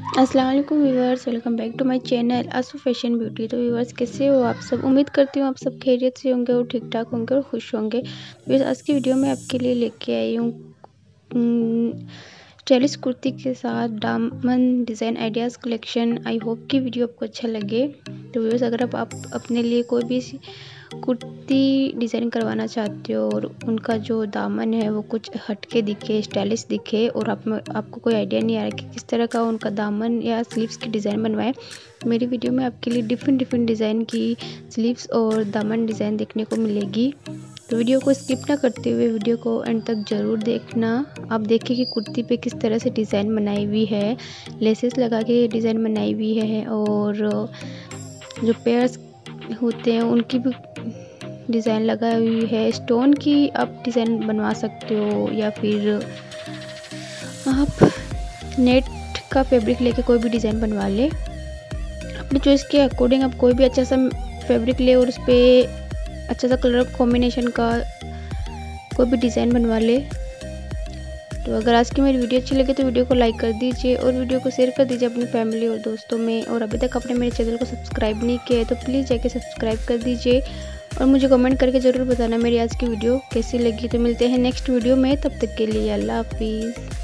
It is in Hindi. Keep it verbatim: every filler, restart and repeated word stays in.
अस्सलाम वालेकुम viewers, welcome back to my channel Aasu fashion beauty. तो व्यूअर्स, कैसे हो आप सब? उम्मीद करती हूँ आप सब खैरियत से होंगे और ठीक ठाक होंगे और खुश होंगे। व्यूअर्स, आज की वीडियो में आपके लिए लेके आई हूँ स्टाइलिश कुर्ती के साथ दामन design ideas collection. I hope कि वीडियो आपको अच्छा लगे। तो व्यूअर्स, अगर आप, आप अपने लिए कोई भी कुर्ती डिज़ाइन करवाना चाहते हो और उनका जो दामन है वो कुछ हटके दिखे, स्टाइलिश दिखे, और आप आपको कोई आइडिया नहीं आ रहा कि किस तरह का उनका दामन या स्लीव्स की डिज़ाइन बनवाएं, मेरी वीडियो में आपके लिए डिफरेंट डिफरेंट डिज़ाइन की स्लीव्स और दामन डिज़ाइन देखने को मिलेगी। तो वीडियो को स्किप ना करते हुए वीडियो को एंड तक ज़रूर देखना। आप देखिए कि कुर्ती पे किस तरह से डिज़ाइन बनाई हुई है, लेसेस लगा के डिज़ाइन बनाई हुई है, और जो पेयर्स होते हैं उनकी भी डिज़ाइन लगाई हुई है। स्टोन की आप डिज़ाइन बनवा सकते हो, या फिर आप नेट का फैब्रिक लेके कोई भी डिज़ाइन बनवा ले। अपनी चॉइस के अकॉर्डिंग आप कोई भी अच्छा सा फैब्रिक ले और उस पर अच्छा सा कलर कॉम्बिनेशन का कोई भी डिज़ाइन बनवा ले। तो अगर आज की मेरी वीडियो अच्छी लगे तो वीडियो को लाइक कर दीजिए और वीडियो को शेयर कर दीजिए अपनी फैमिली और दोस्तों में। और अभी तक आपने मेरे चैनल को सब्सक्राइब नहीं किया है तो प्लीज़ जाके सब्सक्राइब कर दीजिए और मुझे कमेंट करके ज़रूर बताना मेरी आज की वीडियो कैसी लगी। तो मिलते हैं नेक्स्ट वीडियो में, तब तक के लिए अल्लाह हाफिज़।